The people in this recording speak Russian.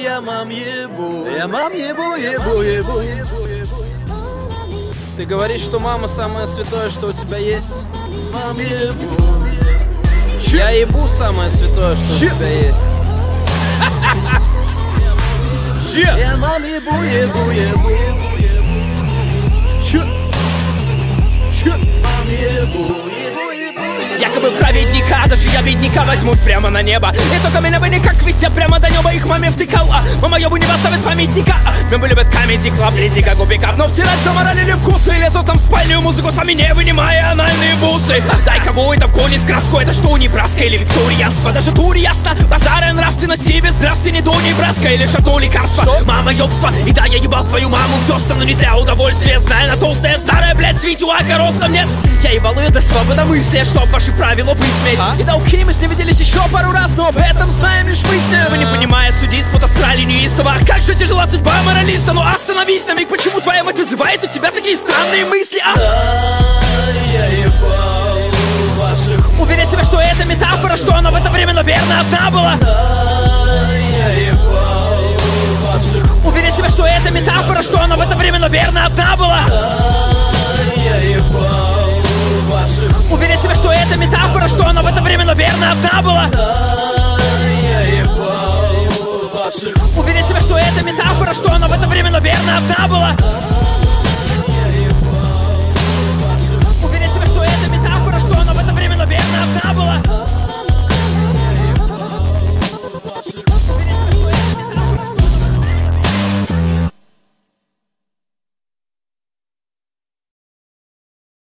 я мам ебу. Я мам ебу, ебу, ебу, ебу, ебу. Ты говоришь, что мама самое святое, что у тебя есть? Мам ебу. Я ебу самое святое, что у тебя есть. Я мам ебу, ебу, ебу. Мам ебу, ебу. Якобы праведника, даже я бедняка возьмут прямо на небо. И только меня вы никак, ведь я прямо до неба их маме втыкал. Мама ёбу не поставит памятника. Мемы любят камеди клаб, леди как у пикап. Но втирать заморалили вкусы. Лезут там в спальню музыку, сами не вынимая анальные бусы. Дай кого это вгонит в краску, это что, Небраска или викторианство? Даже тур ясно, базара нравственности без здравствуй, не до Небраска или шато лекарства. Мама ёбства, и да, я ебал твою маму в дёстом, но не для удовольствия. Зная, на толстая старая, блядь, с видеоака ростом нет. Я ебал ее до свободомыслия, чтоб ваши правила высмеять. И да окей, мы с ней виделись еще пару раз, но об этом знаем лишь мы с ней. Вы не понимая, судить под астрали неистово. Как же тяжела судьба моралиста, но остановись на миг, почему твоя мать вызывает у тебя такие странные мысли, а? Я ебал ваших. Уверяй себя, что это метафора, что она в это время, наверное, одна была. Я ебал ваших. Уверяй себя, что это метафора, что она в это время, наверное, одна была. Я ебал ваших. Уверяй себя, что это метафора, что она в это время, наверное, одна была. Я ебал ваших. Уверяй себя, что это метафора, что она в это время, наверное, одна была.